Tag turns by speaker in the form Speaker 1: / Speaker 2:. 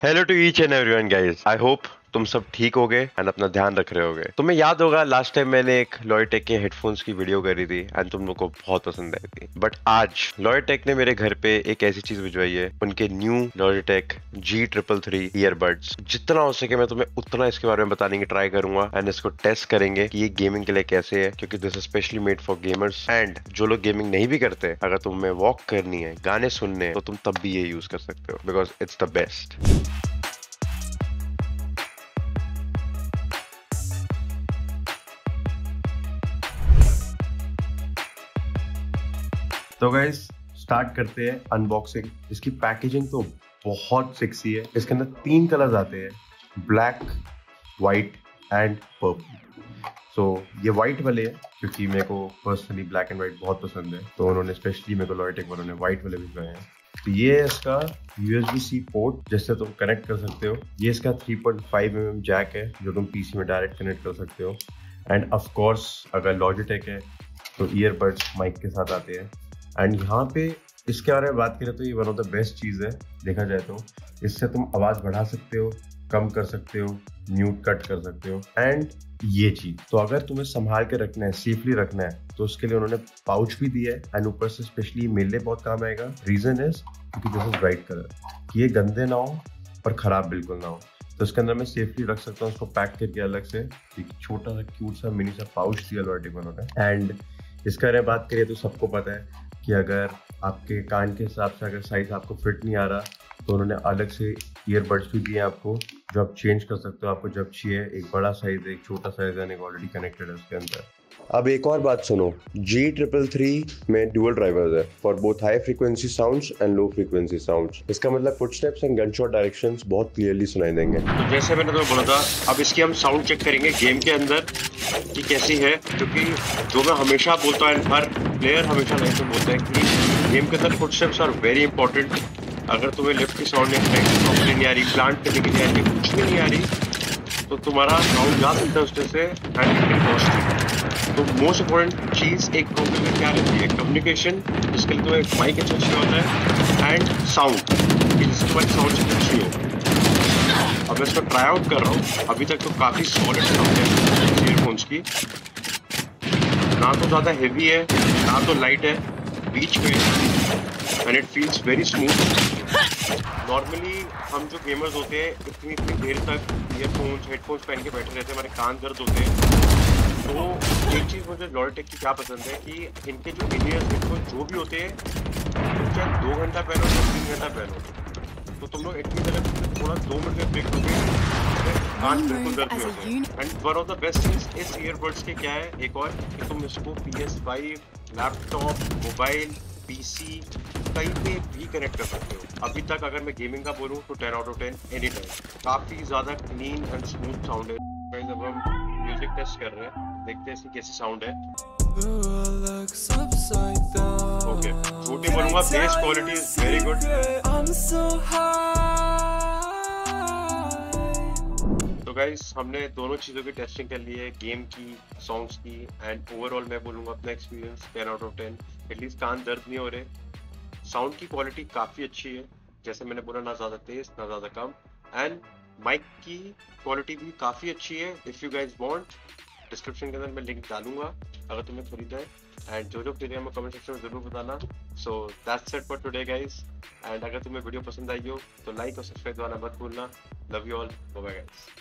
Speaker 1: Hello to each and everyone guys, I hope तुम सब ठीक होगे एंड अपना ध्यान रख रहे होगे। तुम्हें याद होगा लास्ट टाइम मैंने एक लॉयटेक के हेडफोन्स की वीडियो करी थी एंड तुम लोग को बहुत पसंद आई थी। बट आज लॉयटेक ने मेरे घर पे एक ऐसी चीज भिजवाई है, उनके न्यू लॉयटेक G333 ईयरबड्स। जितना हो सके मैं तुम्हें उतना इसके बारे में बताने की ट्राई करूंगा एंड इसको टेस्ट करेंगे कि ये गेमिंग के लिए कैसे है, क्योंकि this is specially made for gamers. And जो लोग गेमिंग नहीं भी करते, अगर तुम्हें वॉक करनी है, गाने सुनने हैं, तो तुम तब भी ये यूज कर सकते हो बिकॉज इट्स द बेस्ट। तो गाइस स्टार्ट करते हैं अनबॉक्सिंग। इसकी पैकेजिंग तो बहुत सेक्सी है। इसके अंदर 3 कलर्स आते हैं, black, white and purple. So ये व्हाइट वाले हैं क्योंकि मेरे को पर्सनली ब्लैक एंड व्हाइट बहुत पसंद है, तो उन्होंने स्पेशली मेरे को लॉयटेक वालों ने व्हाइट वाले भिजवाए हैं। तो ये है इसका USB-C पोर्ट जिससे तुम कनेक्ट कर सकते हो। ये इसका 3.5 mm जैक है जो तुम PC में डायरेक्ट कनेक्ट कर सकते हो। एंड ऑफ कोर्स अगर लॉजिटेक है तो ईयरबड्स माइक के साथ आते हैं। एंड यहाँ पे इसके बारे में बात करें तो ये वन ऑफ द बेस्ट चीज़ है देखा जाए तो। इससे तुम आवाज़ बढ़ा सकते हो, कम कर सकते हो, म्यूट कट कर सकते हो। एंड ये चीज तो अगर तुम्हें संभाल के रखना है, सेफली रखना है, तो उसके लिए उन्होंने पाउच भी दिया है। एंड ऊपर से स्पेशली मेरे लिए बहुत काम आएगा। रीजन इज क्योंकि दिस इज ब्राइट कलर, कि ये गंदे ना हो और खराब बिल्कुल ना हो। तो इसके अंदर मैं सेफली रख सकता हूँ उसको पैक करके अलग से। एक छोटा सा क्यूट सा मिनी सा पाउच दिया लॉयटेक उन्होंने। एंड इसका अगर बात करें तो सबको पता है कि अगर आपके कान के हिसाब से अगर साइज आपको फिट नहीं आ रहा, तो उन्होंने अलग से ईयरबड्स भी दिए आपको जो आप चेंज कर सकते हो आपको जब चाहिए। एक बड़ा साइज है, एक छोटा साइज है, एक ऑलरेडी कनेक्टेड है उसके अंदर। अब एक और बात सुनो, G333 में डुअल ड्राइवर्स है for both high frequency sounds and low frequency sounds. इसका मतलब फुटस्टेप्स एंड गनशॉट डायरेक्शंस बहुत क्लियरली सुनाई देंगे। तो जैसे मैंने तुम्हें बोला था, अब इसकी हम साउंड चेक करेंगे गेम के अंदर कि कैसी है, क्योंकि जो मैं हमेशा बोलता हूँ, हर प्लेयर हमेशा लाइफ में बोलता है कि गेम के अंदर फुटस्टेप्स आर वेरी इंपॉर्टेंट। अगर तुम्हें लेफ्ट की साउंड नहीं आ रही, प्लांट करने की नहीं आ रही, कुछ भी नहीं आ रही, तो तुम्हारा साउंड जा सकता है उसमें से एंड तो मोस्ट इम्पोर्टेंट चीज़ एक प्रोग्राम में क्या रहती है, कम्युनिकेशन, जिसके लिए तुम्हें एक माइक अच्छा चाहिए होता है, एंड साउंड कि जिससे तुम्हारी साउंड अच्छी हो। अब मैं इसको ट्राई आउट कर रहा हूँ। अभी तक तो काफ़ी सॉलिड साउंड है ईयरफोन्स की, ना तो ज़्यादा हेवी है ना तो लाइट है, बीच में, and it feels very smooth. Normally हम जो गेमर्स होते हैं इतनी देर तक ईयरफोन्स हेडफोन्स पहन के बैठे रहते हैं, हमारे कान दर्द होते हैं। तो एक चीज़ मुझे लॉयटेक की क्या पसंद है कि इनके जो इन-ईयर हेडफोन्स जो भी होते हैं, तुम चाहे 2 घंटा पहनो या 3 घंटा पहनो, तो तुम लोग एटलीस्ट अगर तुम थोड़ा 2 मिनट में ब्रेक दोगे, कान बिल्कुल दर्द नहीं होते। And one of the best things इस ईयरबड्स के क्या है एक और, कि तुम इसको PS5, लैपटॉप, मोबाइल, PC कहीं पे भी कनेक्ट कर सकते हो। अभी तक अगर मैं गेमिंग का बोलूँ तो 10 आउट ऑफ 10 एनी टाइम। काफ़ी ज़्यादा क्लीन एंड स्मूथ साउंड है। गाइस अब हम म्यूजिक टेस्ट कर रहे हैं, देखते हैं इसकी कैसी साउंड है। ओके, झूठी बोलूँगा, bass quality is very good. तो गाइस हमने दोनों चीज़ों की टेस्टिंग कर ली है, गेम की, सॉन्ग्स की, एंड ओवरऑल मैं बोलूँगा अपना एक्सपीरियंस 10 आउट ऑफ 10। एटलीस्ट कान दर्द नहीं हो रहे। साउंड की क्वालिटी काफ़ी अच्छी है, जैसे मैंने बोला, ना ज़्यादा तेज ना ज़्यादा कम। एंड माइक की क्वालिटी भी काफ़ी अच्छी है। If you guys want, description के अंदर मैं लिंक डालूंगा अगर तुम्हें खरीदा है। एंड जो खरीदेगा मैं कमेंट सेक्शन में ज़रूर बताना। So that's it for today guys. And अगर तुम्हें वीडियो पसंद आई हो तो लाइक और सब्सक्राइब करना मत भूलना। Love you all, bye bye guys.